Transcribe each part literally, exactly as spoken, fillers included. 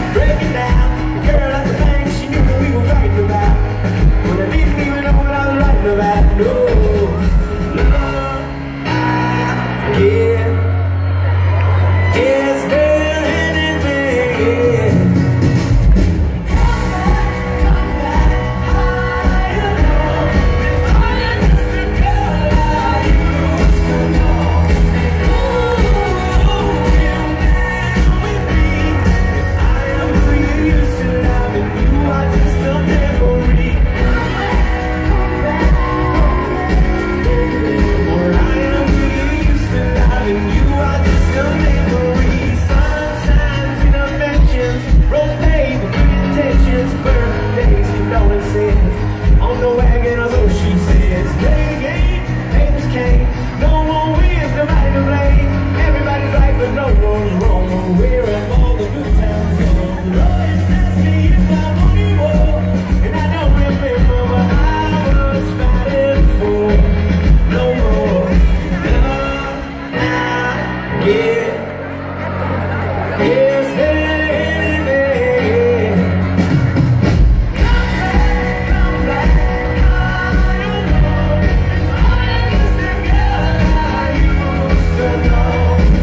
breaking down. The girl at the bank, she knew what we were fighting about, but I didn't even know what I was writing about. No, love, I forget. Is there anything? Come back, higher, if I am just a girl I used to know. And ooh, you're down with me. If I am who you used to love, and you are just a memory. Come back, or I am who you used to love, and you are just a memory. Sunshines, interventions, rose paper, good intentions, birthdays, condolences. On the wagon, or so she says. Play the game, papers came. No one wins, nobody to blame. Everybody's right, but no one's wrong. We're at all the good times gone. Lord says me if I want you more, and I don't remember what I was fighting for. No more love, I get. Is there anything? Come back, come back, I don't know. I am just the girl I used to know.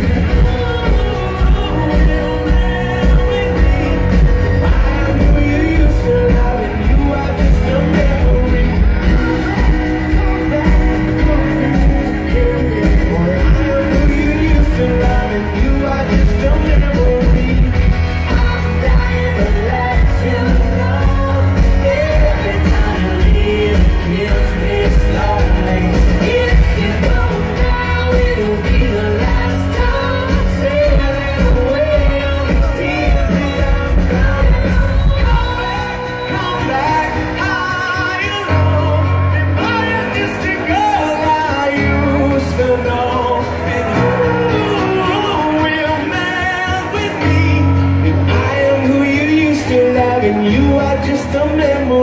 Ooh, you're there with me. I am who you used to love, and you are just a memory. Come back, come back, yeah. Or I am who you used to love, and you are just a memory. And you are just a memory.